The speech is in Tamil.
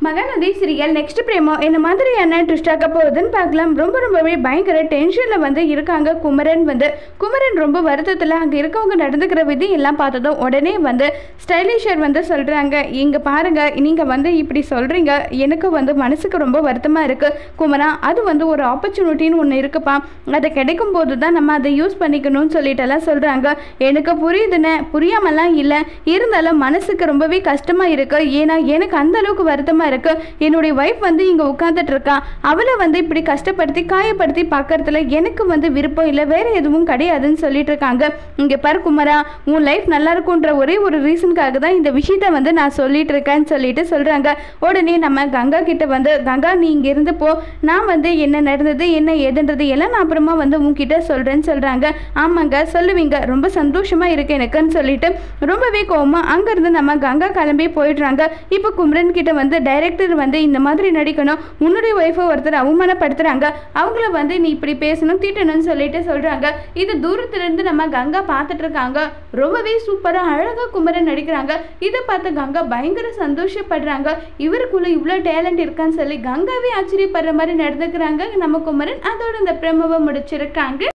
மகாநதி சீரியல் நெக்ஸ்ட் பிரேமோ இந்த மாதிரியான ட்விஸ்டாக்க போகுதுன்னு பார்க்கலாம். ரொம்பவே பயங்கர டென்ஷனில் வந்து இருக்காங்க குமரன் ரொம்ப வருத்தத்தில் அங்கே இருக்கவங்க நடந்துக்கிற விதி எல்லாம் பார்த்ததும் உடனே வந்து ஸ்டைலிஷர் வந்து சொல்கிறாங்க, இங்கே பாருங்கள், நீங்கள் வந்து இப்படி சொல்கிறீங்க, எனக்கு வந்து மனசுக்கு ரொம்ப வருத்தமாக இருக்குது குமரா. அது வந்து ஒரு ஆப்பர்ச்சுனிட்டின்னு ஒன்று இருக்குப்பா, அதை கிடைக்கும் போது தான் நம்ம அதை யூஸ் பண்ணிக்கணும்னு சொல்லிட்டெல்லாம் சொல்கிறாங்க. எனக்கு புரியுதுன்னு புரியாமலாம் இல்லை, இருந்தாலும் மனசுக்கு ரொம்பவே கஷ்டமாக இருக்குது. ஏன்னா எனக்கு அந்த அளவுக்கு வருத்தமாக இருக்கு. என்னுடைய வைஃப் வந்து இங்கே உட்காந்துட்டு இருக்கா, அவளை வந்து இப்படி கஷ்டப்படுத்தி காயப்படுத்தி பார்க்கறதுல எனக்கு வந்து விருப்பம் இல்லை, வேற எதுவும் கிடையாதுன்னு சொல்லிட்டு இருக்காங்க. இங்கே பாரு குமரா, உன் லைஃப் நல்லா இருக்குன்ற ஒரே ஒரு ரீசனுக்காக தான் இந்த விஷயத்த வந்து நான் சொல்லிட்டு இருக்கேன்னு சொல்லிட்டு சொல்றாங்க. உடனே நம்ம கங்கா கிட்ட வந்து, கங்கா நீ இங்க இருந்து போ, நான் வந்து என்ன நடந்தது என்ன ஏதுன்றது எல்லாம் நான் அப்புறமா வந்து உன்கிட்ட சொல்றேன்னு சொல்றாங்க. ஆமாங்க சொல்லுவீங்க, ரொம்ப சந்தோஷமா இருக்கு எனக்குன்னு சொல்லிட்டு ரொம்பவே கோவமா அங்கிருந்து நம்ம கங்கா கிளம்பி போயிடுறாங்க. இப்போ குமரன் கிட்ட வந்து டைரக்டர் வந்து இந்த மாதிரி நடிக்கணும், உன்னுடைய ஒய்ஃபை ஒருத்தர் அவமானப்படுத்துறாங்க, அவங்கள வந்து நீ இப்படி பேசணும் திட்டணும்னு சொல்லிட்டு சொல்றாங்க. இது தூரத்துல இருந்து நம்ம கங்கா பார்த்துட்டு இருக்காங்க. ரொம்பவே சூப்பரா அழகா குமரன் நடிக்கிறாங்க. இதை பார்த்து கங்கா பயங்கர சந்தோஷப்படுறாங்க. இவருக்குள்ள இவ்வளோ டேலண்ட் இருக்கான்னு சொல்லி கங்காவே ஆச்சரியப்படுற மாதிரி நடந்துக்கிறாங்க நம்ம குமரன். அதோட இந்த பிரமவை முடிச்சிருக்காங்க.